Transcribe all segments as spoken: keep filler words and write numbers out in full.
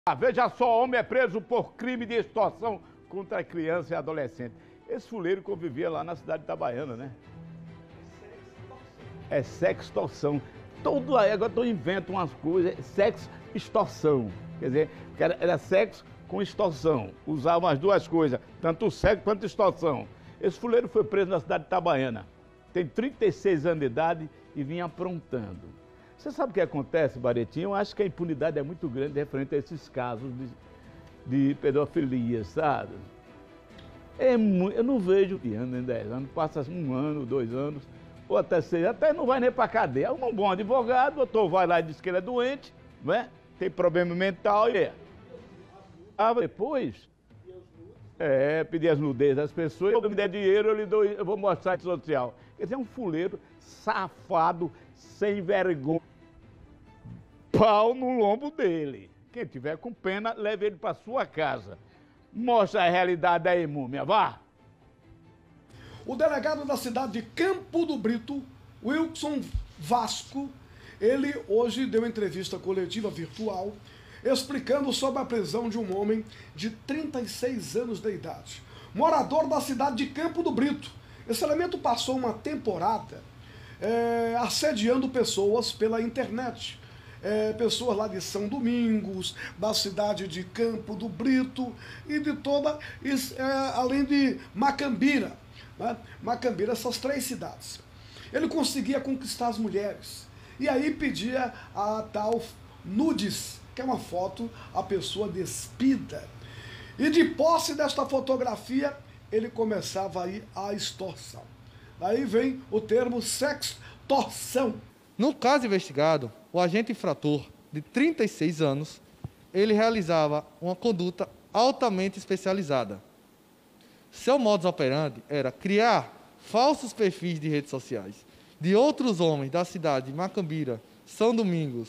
Ah, veja só, homem é preso por crime de extorsão contra criança e adolescente. Esse fuleiro convivia lá na cidade de Itabaiana, né? É sextorção. Todo aí, agora eu invento umas coisas, sexo, extorsão. Quer dizer, era, era sexo com extorsão. Usavam as duas coisas, tanto o sexo quanto a extorsão. Esse fuleiro foi preso na cidade de Itabaiana. Tem trinta e seis anos de idade e vinha aprontando. Você sabe o que acontece, Baretinho? Eu acho que a impunidade é muito grande referente a esses casos de, de pedofilia, sabe? É muito, eu não vejo de ano em dez anos, passa um ano, dois anos, ou até seis, até não vai nem para cadeia. Um bom advogado, o doutor vai lá e diz que ele é doente, não é? Tem problema mental e é. Ah, depois, é, pedir as nudez das pessoas, se eu me der dinheiro, eu lhe dou, eu vou mostrar a social. Quer dizer, é um fuleiro safado, sem vergonha. Pau no lombo dele. Quem tiver com pena, leve ele para sua casa. Mostra a realidade aí, múmia, vá! O delegado da cidade de Campo do Brito, Wilson Vasco, ele hoje deu entrevista coletiva virtual explicando sobre a prisão de um homem de trinta e seis anos de idade, morador da cidade de Campo do Brito. Esse elemento passou uma temporada é, assediando pessoas pela internet. É, pessoas lá de São Domingos, da cidade de Campo do Brito e de toda, é, além de Macambira, né? Macambira, essas três cidades. Ele conseguia conquistar as mulheres e aí pedia a tal nudes, que é uma foto, a pessoa despida. E de posse desta fotografia, ele começava aí a extorsão. Daí vem o termo sextorção. No caso investigado, o agente infrator, de trinta e seis anos, ele realizava uma conduta altamente especializada. Seu modus operandi era criar falsos perfis de redes sociais de outros homens da cidade de Macambira, São Domingos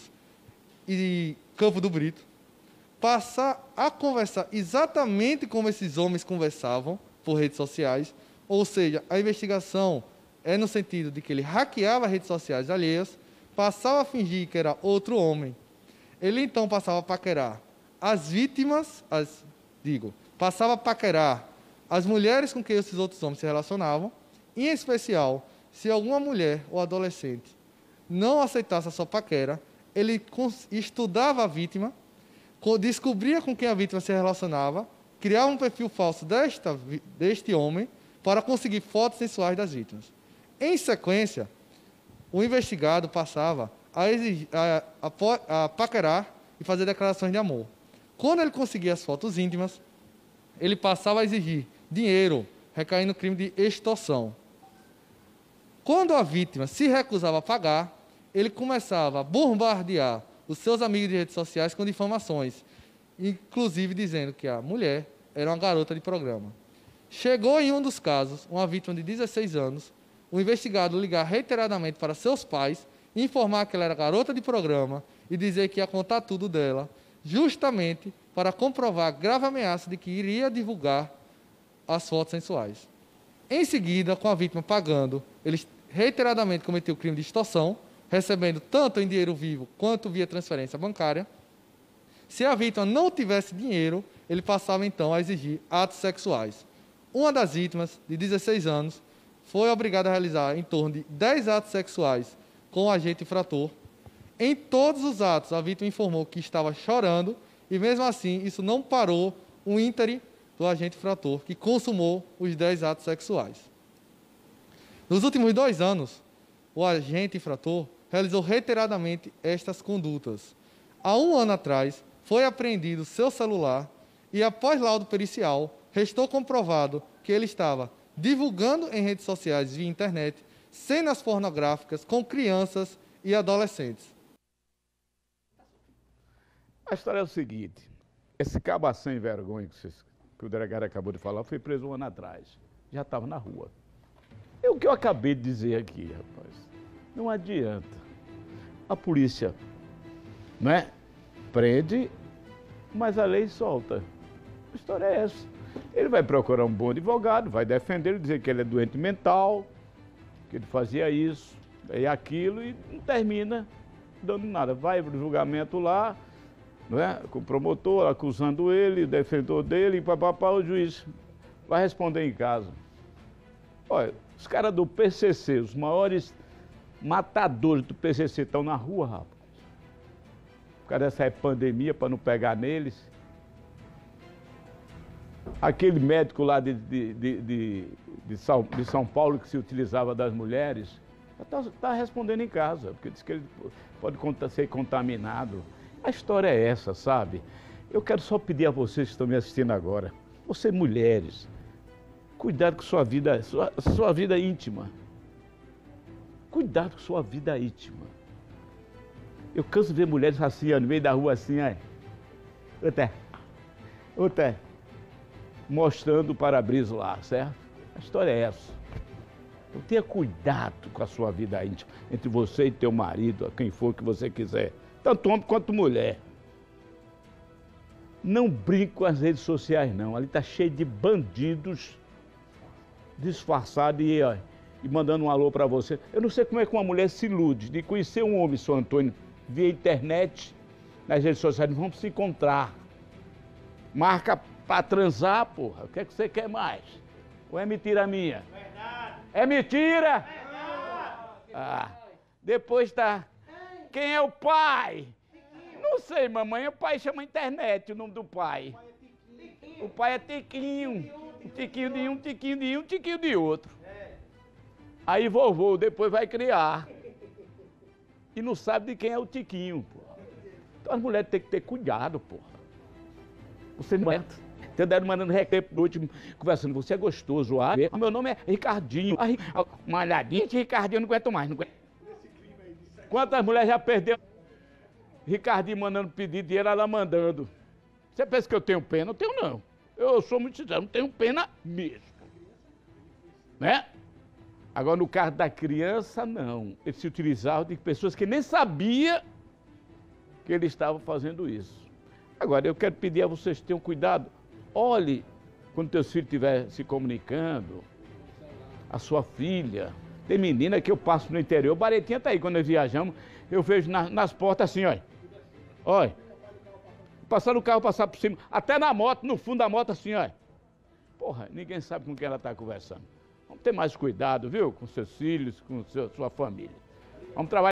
e Campo do Brito, passar a conversar exatamente como esses homens conversavam por redes sociais, ou seja, a investigação é no sentido de que ele hackeava redes sociais alheias, passava a fingir que era outro homem. Ele então passava a paquerar as vítimas, as, digo, passava a paquerar as mulheres com quem esses outros homens se relacionavam, em especial, se alguma mulher ou adolescente não aceitasse a sua paquera, ele estudava a vítima, descobria com quem a vítima se relacionava, criava um perfil falso desta, deste homem para conseguir fotos sensuais das vítimas. Em sequência, o investigado passava a, exigir, a, a, a paquerar e fazer declarações de amor. Quando ele conseguia as fotos íntimas, ele passava a exigir dinheiro, recaindo no crime de extorsão. Quando a vítima se recusava a pagar, ele começava a bombardear os seus amigos de redes sociais com difamações, inclusive dizendo que a mulher era uma garota de programa. Chegou em um dos casos, uma vítima de dezesseis anos, o investigado ligar reiteradamente para seus pais, informar que ela era garota de programa e dizer que ia contar tudo dela, justamente para comprovar a grave ameaça de que iria divulgar as fotos sensuais. Em seguida, com a vítima pagando, ele reiteradamente cometeu o crime de extorsão, recebendo tanto em dinheiro vivo quanto via transferência bancária. Se a vítima não tivesse dinheiro, ele passava então a exigir atos sexuais. Uma das vítimas, de dezesseis anos, foi obrigada a realizar em torno de dez atos sexuais com o agente infrator. Em todos os atos, a vítima informou que estava chorando e, mesmo assim, isso não parou o íntere do agente infrator, que consumou os dez atos sexuais. Nos últimos dois anos, o agente infrator realizou reiteradamente estas condutas. Há um ano atrás, foi apreendido seu celular e, após laudo pericial, restou comprovado que ele estava divulgando em redes sociais via internet cenas pornográficas com crianças e adolescentes. A história é o seguinte, esse caba sem vergonha que, vocês, que o delegado acabou de falar foi preso um ano atrás, já estava na rua. É o que eu acabei de dizer aqui, rapaz, não adianta. A polícia, né, prende, mas a lei solta. A história é essa. Ele vai procurar um bom advogado, vai defender ele, dizer que ele é doente mental, que ele fazia isso e aquilo, e não termina dando nada. Vai para o julgamento lá, não é? Com o promotor acusando ele, o defensor dele, e papapá, o juiz vai responder em casa. Olha, os caras do P C C, os maiores matadores do P C C estão na rua, rapaz. Por causa dessa pandemia, para não pegar neles. Aquele médico lá de, de, de, de, de, São, de São Paulo que se utilizava das mulheres, está tá respondendo em casa, porque diz que ele pode ser contaminado. A história é essa, sabe? Eu quero só pedir a vocês que estão me assistindo agora, vocês mulheres, cuidado com sua vida, sua, sua vida íntima. Cuidado com sua vida íntima. Eu canso de ver mulheres assim, ó, no meio da rua assim, ó. Outra, outra, mostrando o para-brisa lá, certo? A história é essa. Então tenha cuidado com a sua vida íntima, entre você e teu marido, quem for que você quiser, tanto homem quanto mulher. Não brinque com as redes sociais, não. Ali está cheio de bandidos disfarçados e, ó, e mandando um alô para você. Eu não sei como é que uma mulher se ilude de conhecer um homem, seu Antônio, via internet, nas redes sociais. Vamos se encontrar. Marca para transar, porra. O que é que você quer mais? Ou é mentira minha? Verdade. É mentira? Verdade. Ah, depois tá... Quem é o pai? Não sei, mamãe. O pai chama internet, o nome do pai. O pai é Tiquinho. Um tiquinho de um, tiquinho de um, um tiquinho de outro. Aí vovô depois vai criar. E não sabe de quem é o Tiquinho, porra. Então as mulheres têm que ter cuidado, porra. Você não é. Você deve mandando recado pro último, conversando. Você é gostoso, ah, meu nome é Ricardinho. Ah, malhadinha de Ricardinho, eu não aguento mais. Não aguento. Quantas mulheres já perderam? Ricardinho mandando pedir dinheiro, ela mandando. Você pensa que eu tenho pena? Não tenho, não. Eu sou muito sincero, não tenho pena mesmo. Né? Agora, no caso da criança, não. Ele se utilizava de pessoas que nem sabiam que ele estava fazendo isso. Agora, eu quero pedir a vocês que tenham cuidado. Olhe, quando teus filhos estiverem se comunicando, a sua filha. Tem menina que eu passo no interior, Baretinha tá aí, quando nós viajamos, eu vejo na, nas portas assim, olha. Olha. Passando o carro, passar por cima, até na moto, no fundo da moto assim, olha. Porra, ninguém sabe com quem ela está conversando. Vamos ter mais cuidado, viu? Com seus filhos, com seu, sua família. Vamos trabalhar.